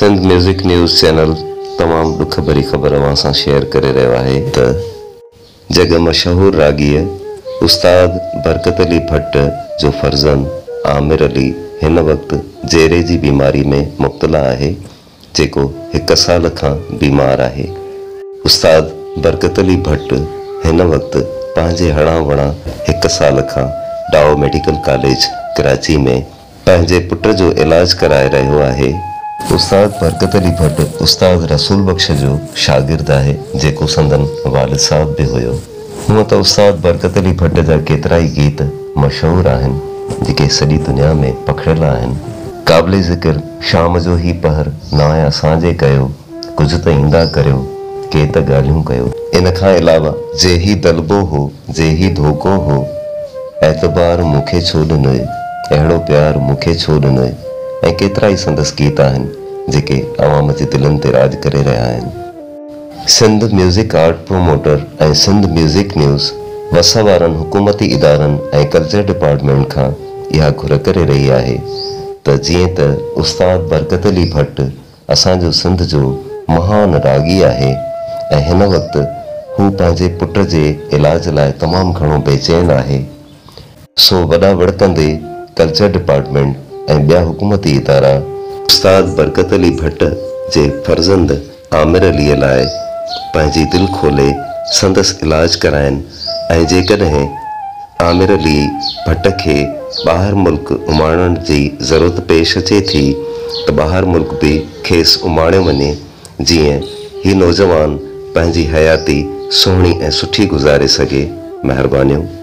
Sindh music news channel तमाम दुख भरी ख़बर अवां सां शेयर करे रहियो आहे त जग मशहूर रागीअ उस्ताद बरकत अली भट्ट जो फर्ज़ंद आमिर अली हिन वक़्तु जेरे जी बीमारी में मुब्तला आहे, जेको 1 साल खां बीमार आहे। उस्ताद बरकत अली भट्ट हिन वक़्तु पंहिंजे हणा वणा 1 साल खां डाओ मेडिकल कॉलेज कराची में पंहिंजे पुट जो इलाज कराए रहियो आहे। उस्ताद बरकत अली भट्ट उस्ताद रसूल बख्श जो शागिर्द आहे, जेको संदन वालिद साहब भी हुयो। हूअं त उस्ताद बरकत अली भट्ट जा केतिराई गीत मशहूर आहिनि, जेके सॼी दुनिया में पखिड़ियल आहिनि। क़ाबिल ज़िक्र शाम जो ही पहर नाया असांजे कयो, कुझु त ईंदा करियो, के त ॻाल्हियूं कयो। इन खां अलावा जे ही दलबो हो, जे ही धोखो हो, एतबार मूंखे छो ॾिनो, अहिड़ो प्यार मूंखे छो ॾिनो, ऐं केतिरा ई संदसि गीत आहिनि जेके अवाम जे दिलनि ते राज करे रहिया आहिनि। सिंध म्यूज़िक आर्ट प्रोमोटर ऐं सिंध म्यूज़िक न्यूज़ वस वारनि हुकूमती इदारनि ऐं कल्चर डिपार्टमेंट खां इहा घुर करे रही आहे त जीअं त उस्ताद बरकत अली भट्ट असांजो सिंध जो महान रागी आहे ऐं हिन वक़्तु हू पंहिंजे पुट जे इलाज लाइ तमामु घणो बेचैन आहे, सो वॾा वड़कंदे कल्चर डिपार्टमेंट ऐं ॿिया हुकूमती इदारा उस्ताद बरकत अली भट्ट जे फर्ज़ंद आमिर अलीअ लाइ पंहिंजी दिलि खोले संदसि इलाज कराइनि, ऐं जेकॾहिं आमिर अली भट्ट खे ॿाहिरि मुल्क उमाणण जी ज़रूरत पेश अचे थी त ॿाहिरि मुल्क बि खेसि उमाणियो वञे, जीअं ही नौजवान पंहिंजी हयाती सुहिणी ऐं सुठी गुज़ारे सघे। महिरबानियूं।